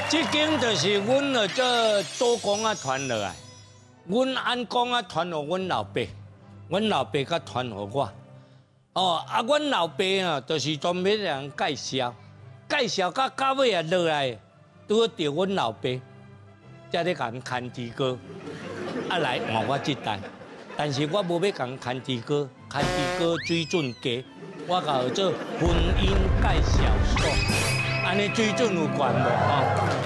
这间就是阮的这祖公啊传落来，阮安公啊传给阮老爸，阮老爸甲传给我。哦，啊，阮老爸啊，就是专门人介绍，介绍到尾啊落来，拄着阮老爸，才咧甲牵猪哥，啊来换我这代，但是我无要甲牵猪哥，牵猪哥水准低，我甲做婚姻介绍所。 安尼水准有悬无吼？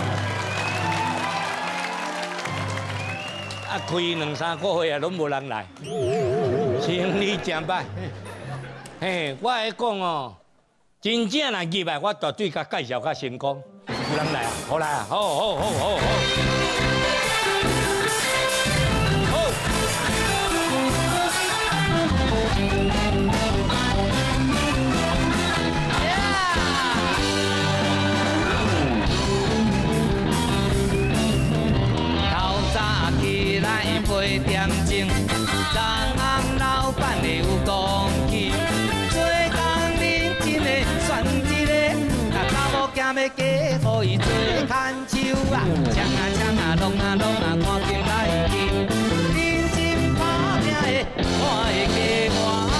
啊，开2、3个月啊，拢无人来，生意真歹。嘿，我来讲哦，真正若入来，我绝对甲介绍较成功。有人来啊？好来啊！好。8点钟，人红老板的有讲起，做工认真的选一个，查某囝要嫁，予伊做牵手啊，抢啊，弄啊，赶紧来去，认真打拼的，我会嫁我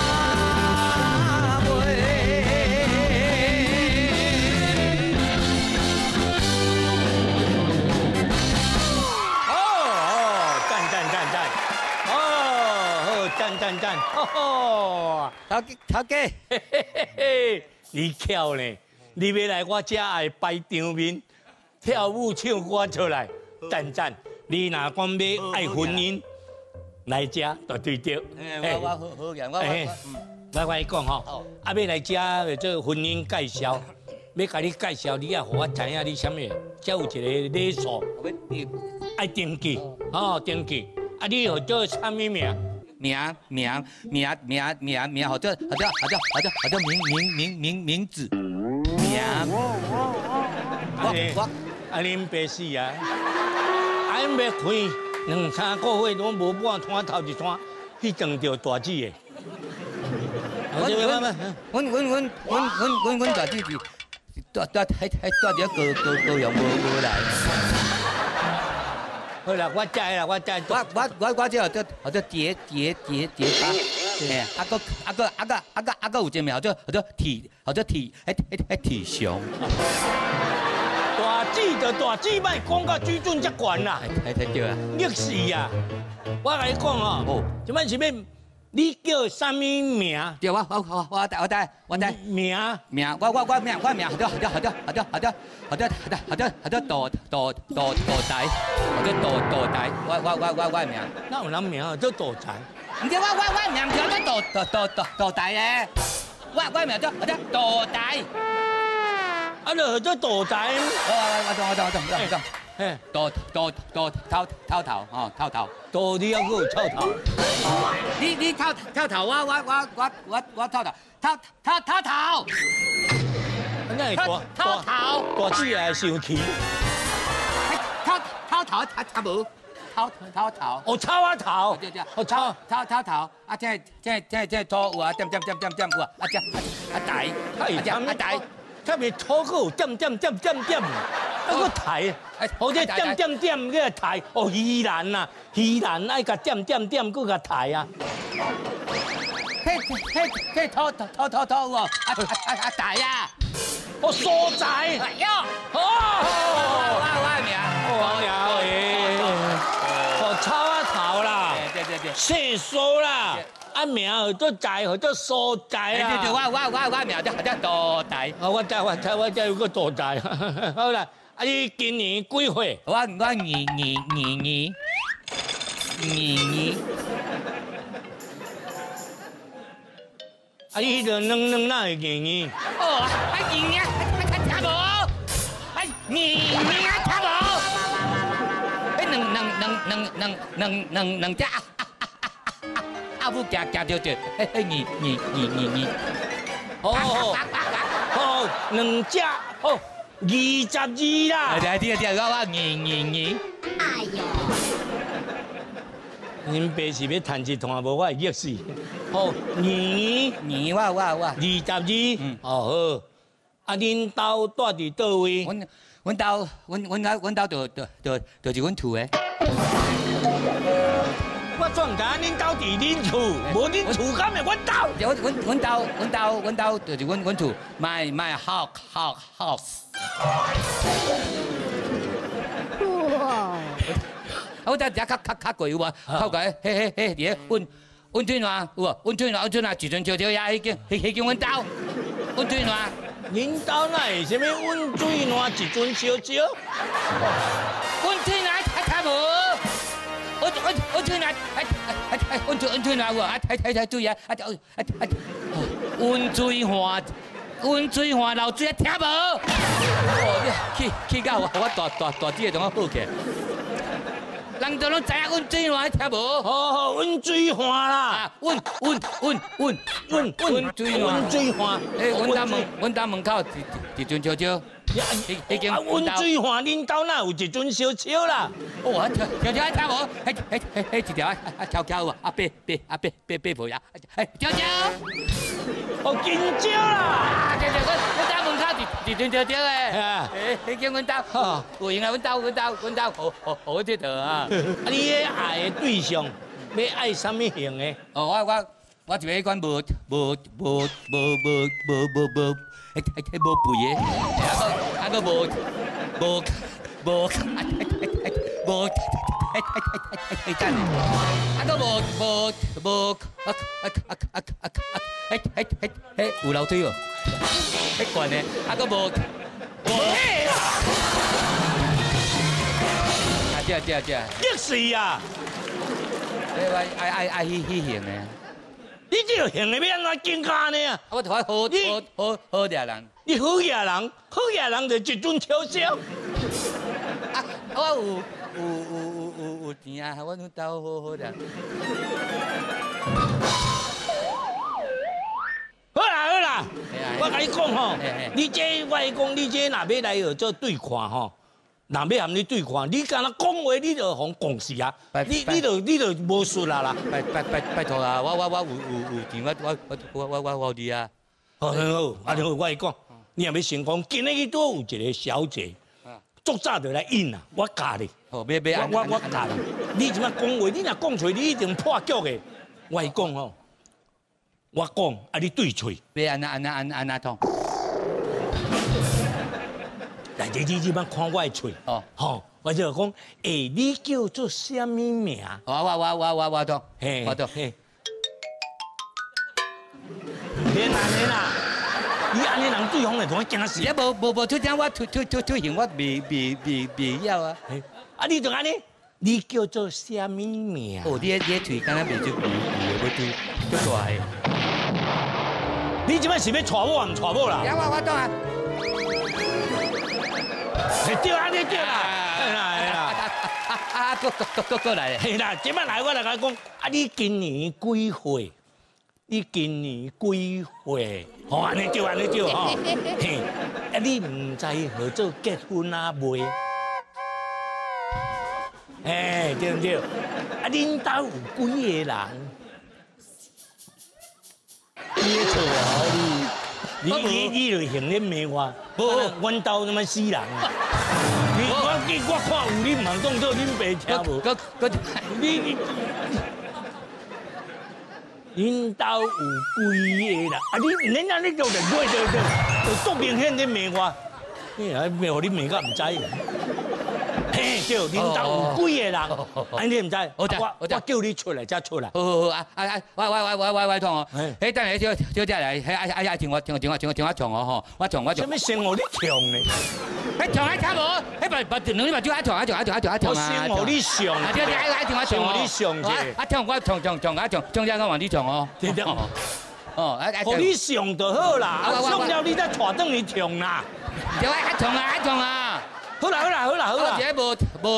妹。赞！哦，头家，你巧呢？你要来我这爱摆场面，跳舞唱歌出来，赞！你若讲要爱婚姻，来这就对着。 我好样， 我跟你讲吼，啊要来这做婚姻介绍，要甲你介绍，你也互我知影你啥物，才有一个礼数，爱登记，登记。啊，你号做啥物名？ 名，或者名字，名。 我恁爸死啊！恁要开2、3个月，拢无半摊头一摊，去撞着大姊的。 阮大姊是带着高阳无来。 好啦，我知啦，我这或者结巴，嘿，啊个有一名或者体雄。 大姊莫讲到水准遮悬啦， 对啊， 逆死啊！我甲你讲哦，即摆是要你叫啥物名？ 对，我带名，我名，好多大台，我名。 哪有人名叫大才？ 唔对，我名叫大台咧，我名叫大台。 啊，就叫大才。 我嘿，头， 大你还有臭头。 你透頭，我透頭。 那是大姊也生氣。 透頭，無。頭。 哦，臭啊頭。 對，哦透頭，啊這土有啊，點有啊，啊大。 特別土個有點，啊個台，好似點個台，哦魚欄啊，愛個點，嗰個台啊。 嘿，土喎，啊大啊， 哦所在， 喲，我名， 哦草啊頭啦， 對， 細數啦。 啊名號都在，號都所在啊！ 對，我名叫大台。 哦，我知有個大台。好啦，啊你今年幾歲？ 我二。 啊你就兩哪會二？ 哦，啊差無，啊二差無，兩隻。 阿夫夾着，二， 哦，2隻，哦，22啦。 對，我二。 哎呦！ 恁爸是要談一段無？我會激死。哦，2， 我。 22。哦好。 啊，恁兜住伫倒位？ 阮兜就是阮厝的。 我怎唔知恁兜伫恁厝？无恁厝敢会阮兜？ 阮兜就是阮厝，my house。 哇！ 我只较贵有无？较贵，迄伫温水暖有无？温水暖一阵烧烧呀，迄间阮兜温水暖。 恁兜哪会啥物温水暖一阵烧烧？ 温水暖太无。温水暖，温水暖有啊？睇注意啊！温水换流水听无？哦，去到我大姐同我好起来。人都拢知影温水换听无？ 好，温水换啦！ 温水换。阮兜门口一阵烧烧。已经温水换恁兜哪有一阵烧烧啦？ 哦，条条听无？迄一条翘有啊，八婆呀，条条。 哦，金蕉啦！ 对，阮兜门口一阵烧烧诶，迄间阮兜，有闲啊，阮兜好佚佗啊。 啊，你迄爱的对象要爱什么型的？ 哦，我就迄款无肥的，啊个无，等下，啊个无，有楼梯哦，迄悬的，啊个无，啊这， 激死啊！ 爱迄型的。 你这个型的要安怎增加呢？ 我好掠人。 你好野人就一阵烧烧。 啊，我有钱啊！我阮兜好掠。 好啦，我甲你讲吼，你这我讲你这若要来学做对看吼，若要和你对看，你敢若讲话你就互讲死啊！你就无术啦！ 拜托啊！我有钱，我你啊！ 好，啊，好，我跟你讲，你若要成功，今日去都有一个小姐，足早就来应啦，我教你。 哦， 我教你，你即摆讲话，你若讲出来，你一定破局的。我讲吼，我讲啊，你对嘴。 要安那通？ 来，你即摆看我的嘴。哦，好，我就讲，你叫做啥物名？ 我通，我通。 天哪！你安尼人对方会同我惊死。 也无出声，我推行我未晓啊。 啊，你就安尼，你叫做啥物名？ 哦，你嘴敢若袂足要大个。 你即摆是要娶我，唔娶我啦？ 我懂啊。 对啊，你对啦。 过来。 嘿啦，即摆来我来甲你讲，啊，你今年几岁？你今年几岁？哦，安尼对吼。嘿，啊，你唔知何做结婚啊未？哎，对唔对？啊，恁兜有几个人？你错啊你就嫌恁骂我，无，阮兜他妈死人啊！我看有你唔通当做恁爸听无？恁兜有几个啦？啊，恁安尼做连对，就足明显伫骂我，你还骂互你骂到唔知？嘿，对，恁兜有几个人？安尼唔知？我叫你出来才出来。 好我同哦。等下小姐来，听我唱哦吼，我唱。 什么生活你唱呢？ 唱听无？两你嘛就唱。 我生活你唱。 对，听我唱。 生活你唱者。 唱我唱者我换你唱哦。 对。互你上就好啦，上了你再带转去唱啦。 对，爱唱啊。好啦。我这无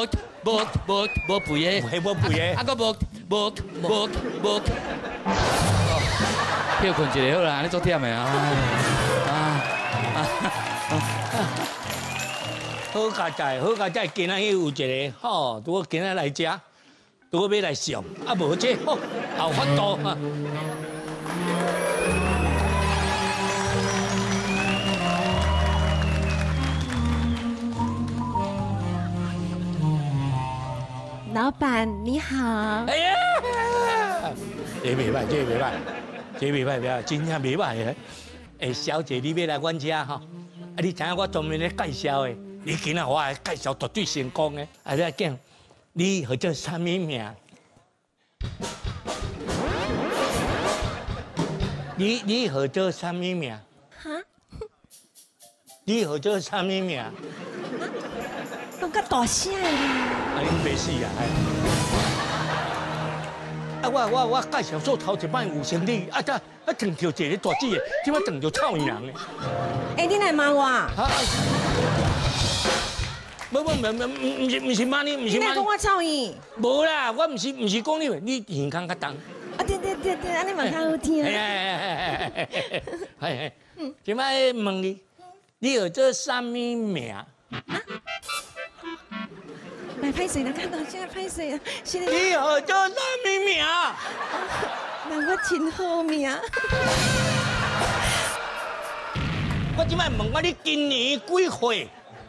肥的， 无肥的， 啊个无，休困一下好啦，你做忝的啊。 好佳哉，今仔有一个吼，如果今仔来食，如果要来上，啊无这好有法度啊。 老板你好。 哎呀，这袂歹，这袂歹，这袂歹，袂歹，真正袂歹诶。诶，小姐，你要来阮家哈？啊，你知影我专门咧介绍的，你今仔我来介绍绝对成功的。啊，你讲，你号叫啥物名？你号叫啥物名？ 哈？ 你号叫啥物名？ 讲较大声的。 啊，恁袂死啊！啊，我介绍做头一摆有生理，啊，撞到一个大姐的，即摆撞到臭人的。 哎，你来骂我？ 啊！唔是骂你，唔是骂你。 你来讲。我臭伊？ 无啦，我唔是讲你，你耳孔较重。 啊，对，安尼嘛较好听。 哎，即摆问你，你号做啥物名？ 来拍谁呢？看到现在拍谁啊？现在你号做啥物名？ 那我真好命。 我即摆问我，你今年几岁？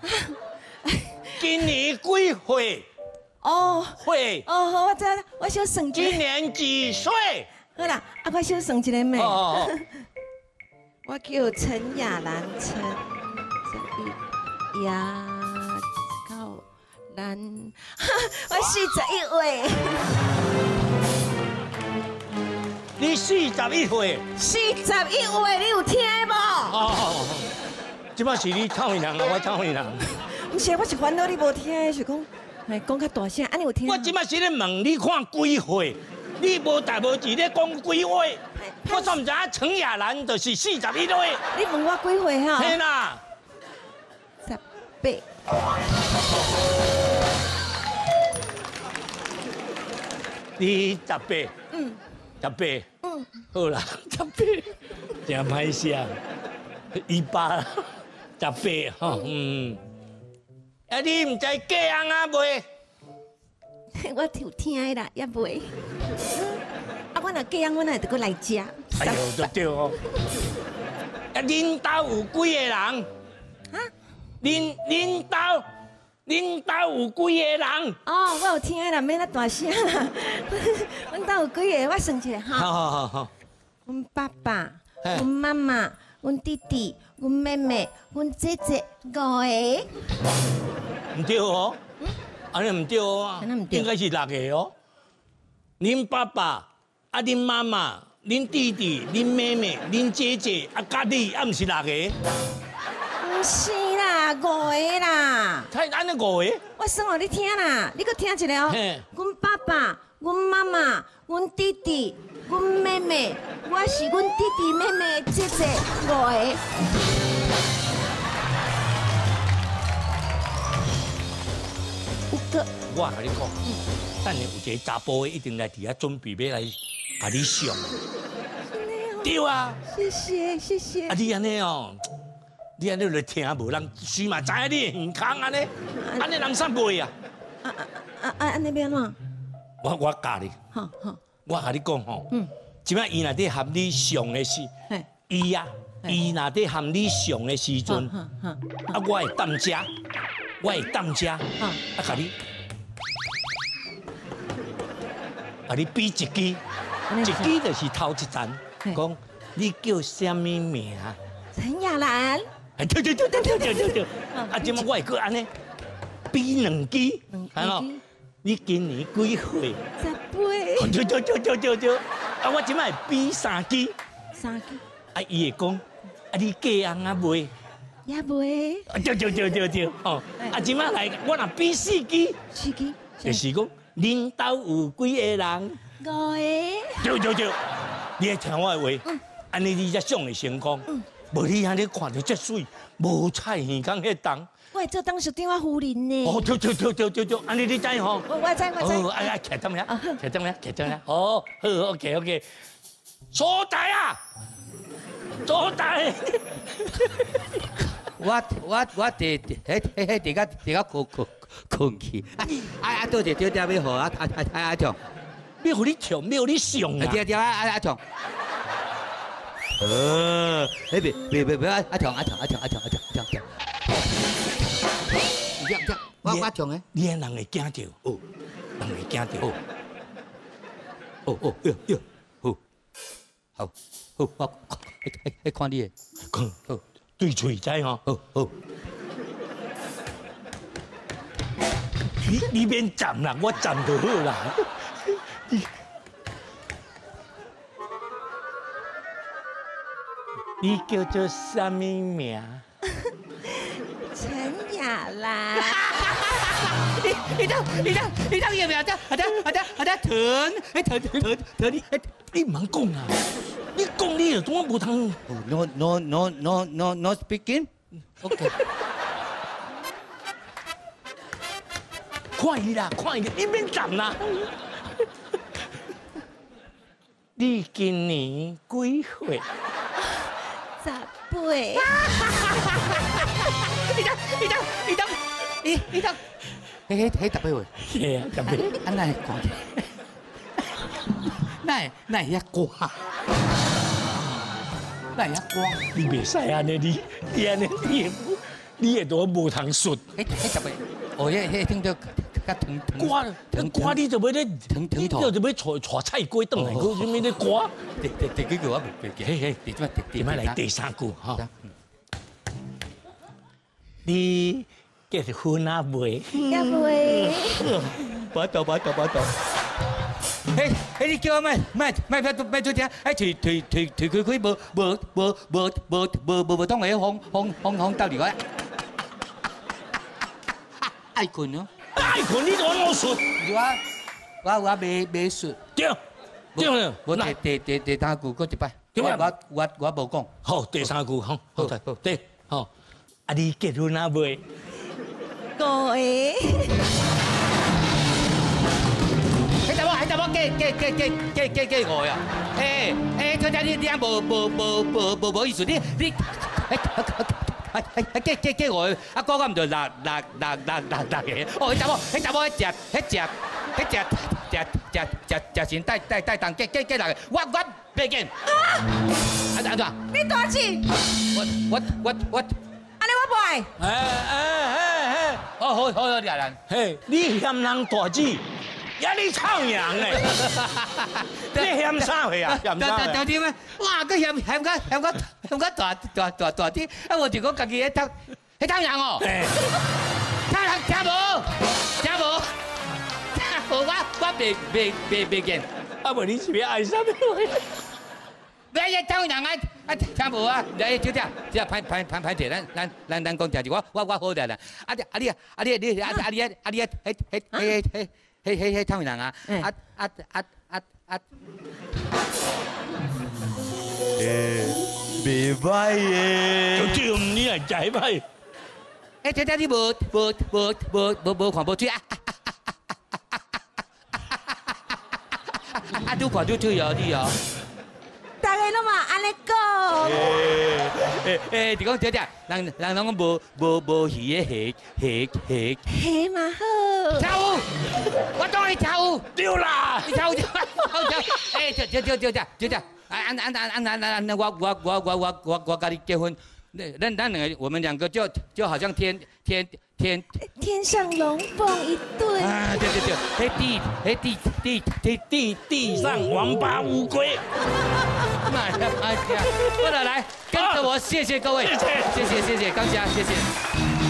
今年几岁？ 哦， 岁？ 好，我知道，我小算一今个。 年几岁？ 好啦，啊，我小算一个妹。 哦， 我叫陈雅兰，陈雅高兰，我41岁。 你41岁。 41岁，你有听无？ 哦，即摆是你臭人啊，我臭人。 不是，我是烦恼你无听，是讲，哎，讲较大声，安尼有听？ 我即摆是咧问你看几岁？你无代无志咧讲几岁？我怎唔知影陈雅兰就是41岁？ 你问我几岁哈？ 嘿啦， 18。 你18。 嗯。 18。 嗯。 好啦，18，真歹声。18， 18吼，啊，你唔知嫁翁啊未？ 我有听的啦，也袂。啊，我若嫁翁，我哪会得过来食？ 哎呦，就对哦。啊，恁兜有几个人？ 啊？ 恁兜有几个人？ 哦，我有听的啦，免那大声啦。阮兜有几个？我算一下哈。 好。 阮爸爸、 嘿阮妈妈、阮弟弟、阮妹妹、阮姐姐5个。 唔对哦，安尼唔对哦， 安尼唔对应该是6个哦。恁爸爸、啊恁妈妈、恁弟弟、恁妹妹、恁姐姐，啊甲你，啊唔是6个？ 毋是啦，5个啦。 才安尼5个？ 我算互你听啦，你搁听一下哦嘿。 阮爸爸、阮妈妈、阮弟弟、阮妹妹，我是阮弟弟妹妹的姐姐5个。有个。 我甲你讲，等下有一个查甫的一定来伫遐准备要来甲你上。对啊， 谢谢啊。你安尼哦，你安尼就听无人，须嘛知影你的耳孔安尼，安尼人啥袂啊？ 安尼要安怎？ 我教你， 好。 我甲你讲吼，即摆伊若伫含你上的时， 嘿。 伊若伫含你上的时阵，啊，我会当遮，甲你比一支，一支就是头一站，讲你叫啥物名？ 陈雅兰。 哎，对，啊，即摆我会搁安尼比2支，还喏，你今年几岁 18。 对，啊，我即摆会比3支，啊，伊会讲，啊，你嫁翁啊未？ 也袂。 对，吼，啊，即摆来，我若比4支，就是讲，恁兜有几个人 ？5个。 对，你会听我的话，安尼你才上会成功。无你安尼看到遮水，无菜耳孔迄重。 我会做当时电话夫人呢。 哦，对，安尼你知吼？ 我知。 哦，哎，徛踮遐，哦，好 ，OK。所在啊，所在。 我伫个困去，多谢对要好啊唱， 要互你唱，要你上啊。 对啊唱。别啊唱。这样，我唱诶。 你人会惊着哦， 人会惊到。 哦，哟，好，我看你的， 看，对嘴知吼。 好。 你免站啦，我站就好啦。你叫做啥物名？ 陈雅兰。 你当有没有？藤， 你唔通讲啊！你讲你就当我无通。 No speaking。OK。 快啦，你免站啦。你今年几岁 18。 你當，嘿特別喎， 係啊，特別。 啊，那係講嘅，那係一歌，那係一歌。 你袂使安尼，你安尼你會都無通說。 嘿特別，哦，聽到較疼， 歌你就要咧， 疼頭， 你就要帶菜龜轉來，佢做咩咧歌？ 第幾句我唔記，嘿，點解嚟第三句哈？你結婚啊未？ 要未？ 把到。嘿，你叫我咪做聽，哎，推佢無當係紅到嚟個，愛困咯， 愛困你就我說， 我未說， 對， 我第三句嗰一擺，我無講， 好，第三句好，對，好，啊你結婚啊未？ 個誒。 喺度記我呀！佢睇你點冇意思，你記我，阿哥咁就嗱嘅，哦，喺度一隻錢帶當記嚟，我未見。啊！ 你多少錢？ 我， 安尼我買。 好，啲人， 嘿，你嫌人大字。呀！你臭人誒！你嫌啥去啊？嫌啥？ 到點啊？哇！佢嫌個大啲，啊！我哋講家己喺偷人哦！聽冇？我未見。 啊！唔你是咩愛啥物？ 你一偷人啊！聽冇啊？你小姐，只係派條咱講就係我好啲啦。嘿，偷人啊！未歹耶！ 就你係仔咪？ 這你無看無追啊！都看都追有啲哦。 大家都嘛安尼講。 你講姐，人講無魚嘅魚。 嘿嘛好。 臭！我當你臭。 丟啦！ 你臭！姐，我跟你結婚，我們兩個就好像天上龍鳳一對。 啊，對， 地上王八烏龜。 媽呀！我來，跟着我，謝謝各位，謝謝，感謝，謝謝。